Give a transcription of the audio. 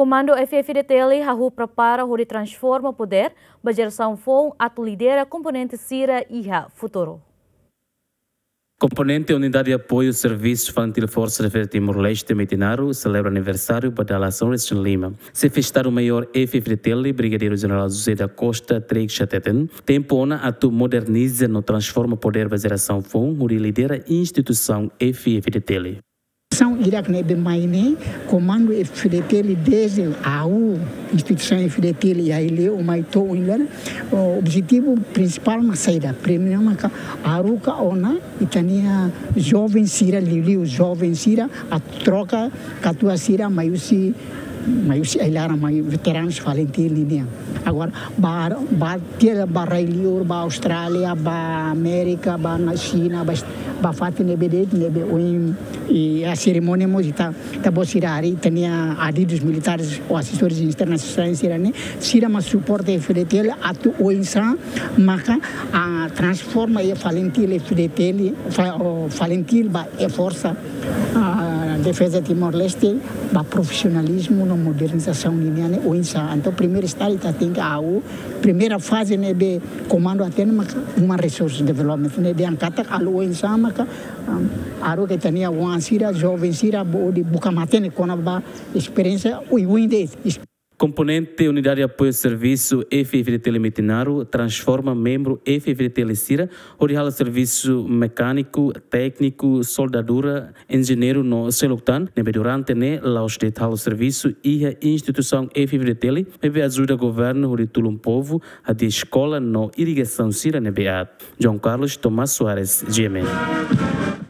Comando FFDTL hahu prepara huri transforma poder geração fom atu lidera componente Sira Iha Futuro. Componente Unidade de Apoio Serviços Infantil Força de Timor-Leste Metinaro celebra aniversário da Dalação Região Lima. Se festar o maior FFDTL, Brigadeiro General José da Costa Treg Chateten, tempona atu moderniza no transforma poder geração fom huri lidera instituição FFDTL. São Iraque nebe maine comando FDTL desde a instituição FDTL e aí o maito o objetivo principal na saída primeiro marca aruca ona itania jovem sira liu jovem sira a troca catua sira maiusi elara mai veteranos valenti linha agora ba tela barrailior ba Austrália ba América ba na China ba fati nebe e a cerimônia mosita tabosirari tinha adidos militares ou assessores internacionais sirane sira mas suporte FDTL atu oinsa maka a transforma e valentil FDTL valentil ba e força a defesa de Timor-Leste ba profissionalismo na modernização liniane oinsa então primeiro estágio tem a primeira fase nebe comando até uma resource development nebe ancata alo oinsa maka aro que tinha uma sira jovem sira de bucamatene com a experiência uinde. Componente Unidade de Apoio Serviço FFDTL Metinaro transforma membro FFDTL Sira orihala serviço mecânico, técnico, soldadura, engenheiro no Seloctan, nebe durante ne laustet halo serviço e a instituição FFDTL nebe ajuda governo hori tulum povo a de escola no irrigação Sira nebe at. João Carlos Tomás Soares, GMN.